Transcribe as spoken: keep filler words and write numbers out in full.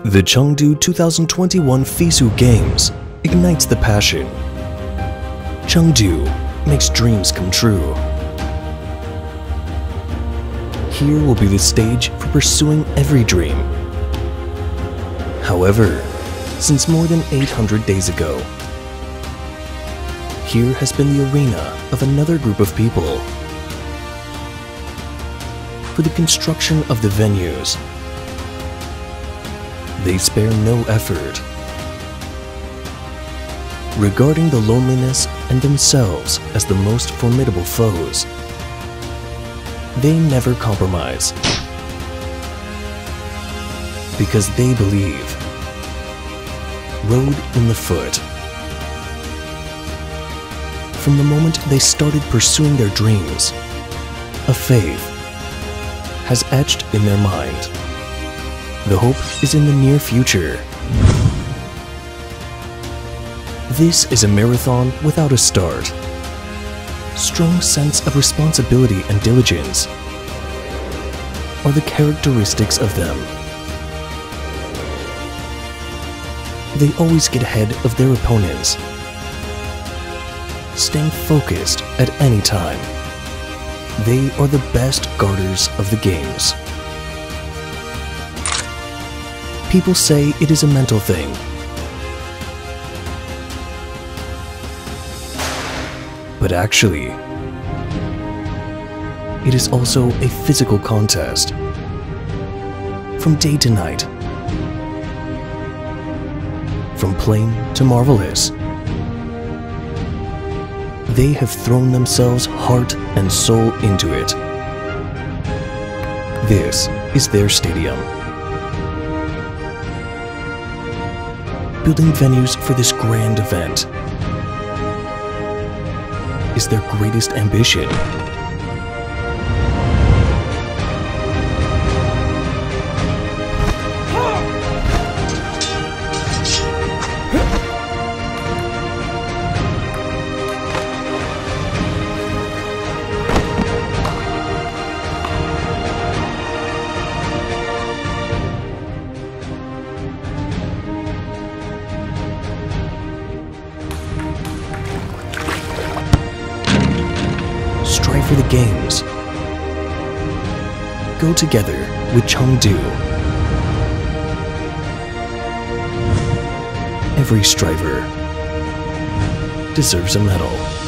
The Chengdu two thousand twenty-one FISU Games ignites the passion. Chengdu makes dreams come true. Here will be the stage for pursuing every dream. However, since more than eight hundred days ago, here has been the arena of another group of people. For the construction of the venues, they spare no effort. Regarding the loneliness and themselves as the most formidable foes, they never compromise. Because they believe, rode in the foot. From the moment they started pursuing their dreams, a faith has etched in their mind. The hope is in the near future. This is a marathon without a start. Strong sense of responsibility and diligence are the characteristics of them. They always get ahead of their opponents, staying focused at any time. They are the best guarders of the games. People say it is a mental thing. But actually, it is also a physical contest. From day to night, from plain to marvelous, they have thrown themselves heart and soul into it. This is their stadium. Building venues for this grand event is their greatest ambition. Strive for the games. Go together with Chengdu. Every striver deserves a medal.